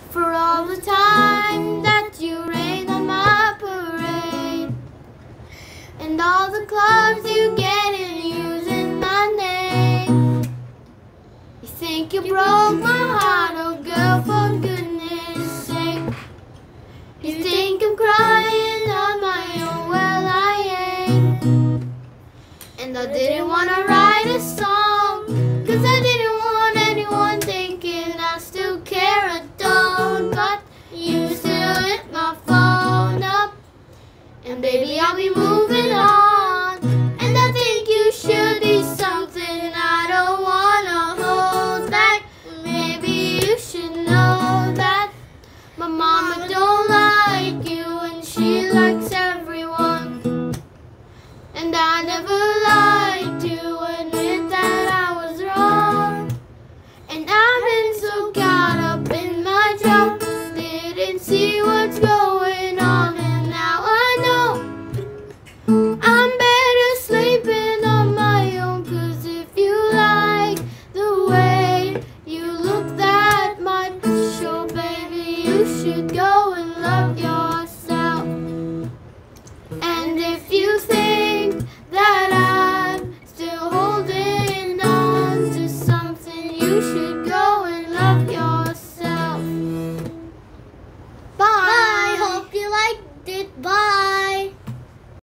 for all the time that you rain on my parade, and all the clubs you get in using my name. You think you broke my heart, oh girl, for goodness sake. You think I'm crying on my own, well I ain't. And I didn't wanna write a song, 'cause I didn't want anyone thinking I still care, I don't. But you still hit my phone up, and baby I'll be moving on. And I think you should be something I don't wanna hold back. Maybe you should know that my mama don't like you and she likes everyone. And I never lied to admit that I was wrong. And I've been so caught up in my job, didn't see what's going on. And now I know I'm better sleeping on my own. 'Cause if you like the way you look that much, oh baby, you should go